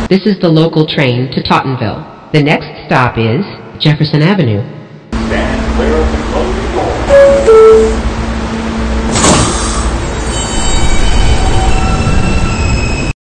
This is the local train to Tottenville. The next stop is Jefferson Avenue. Stand clear of the